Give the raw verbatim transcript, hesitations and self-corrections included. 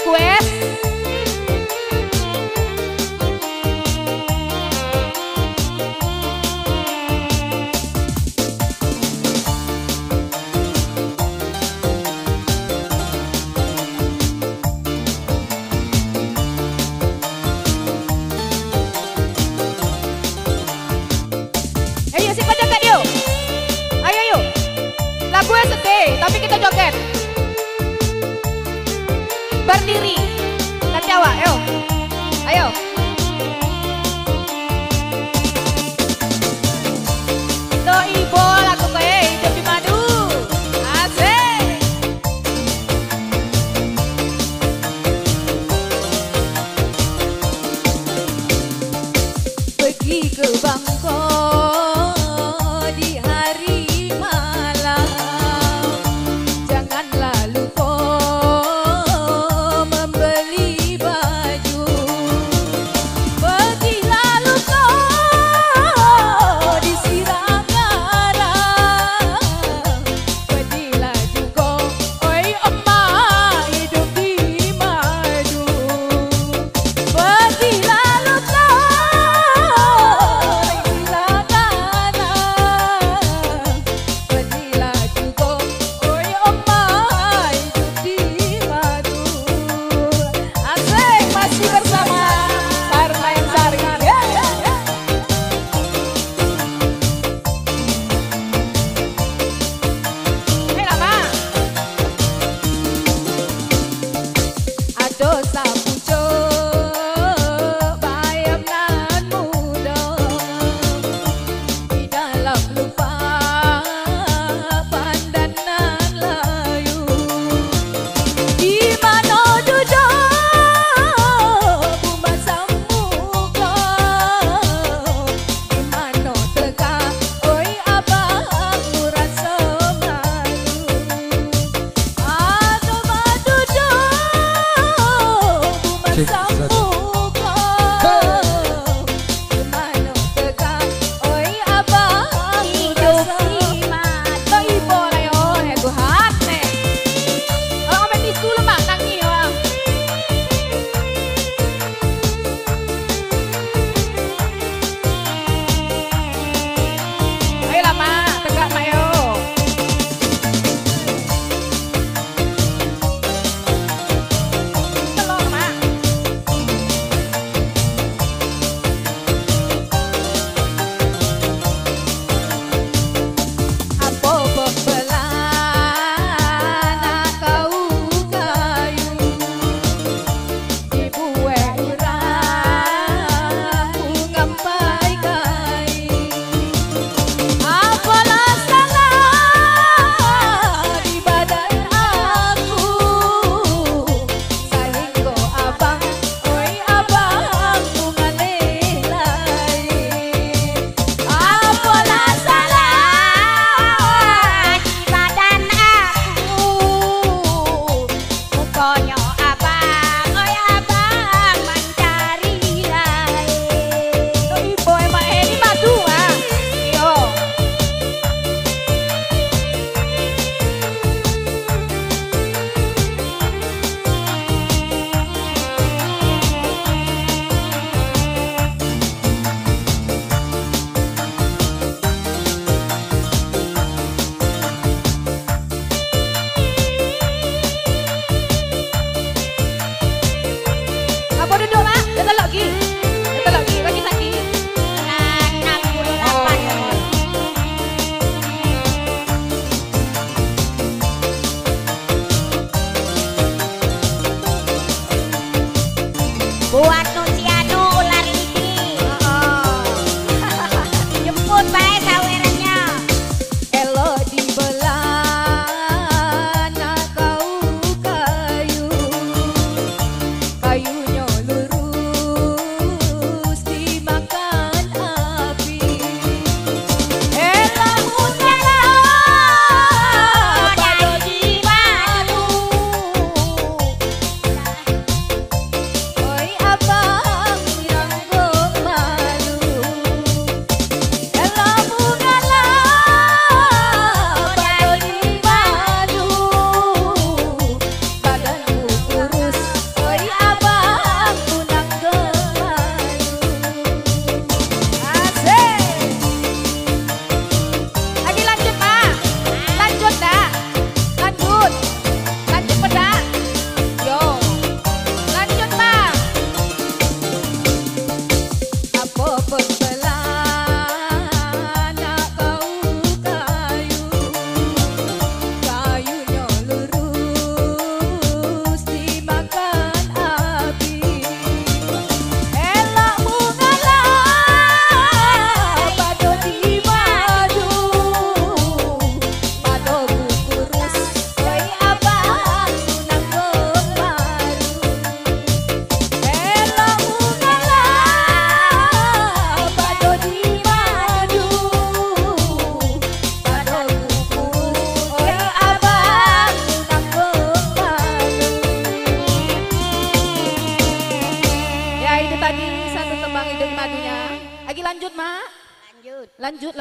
request. Ayo siapa joget yuk. Ayo yuk. Lagunya sedih tapi kita joget. Berdiri. Kan Jawa, ayo. Ayo. Itu ibu lagu kayak hidup di madu. Asik. Pergi ke Bangkok di hari malam, janganlah lupa membeli baju. Pergilah lupa disiram garam, pergilah juga oi emak hidup di madu. Pergilah lupa pergilah kanan, pergilah juga oi emak hidup di madu. Asik, masih bersama Sarnain Sari. Hei lama. Ado sapuco bayam nan muda di dalam lupa pandanan layu. Di mana duduk bumasam muka, di mana tegak oi abang rasa malu. Ada madu Cek, bumasam satu. muka, di mana tegak oi abang rasa malu. Ibu lah yo, nego hati. Orang sampai tisu lemak nangis orang. Ayo lah mak, tegak mak yo. Telur mak. Apa pembelana kau kayu, dibuat urang ngampai kain. Apalah salah di badan aku, sehingga abang, oi abang mengalih lain. Apalah salah di badan aku, pokoknya abang, oi abang mencari lain. Tuh ibu emak ini madu ah. Yo. tadi satu tembang dari madunya. Lagi lanjut, Mak. Lanjut. Lanjut.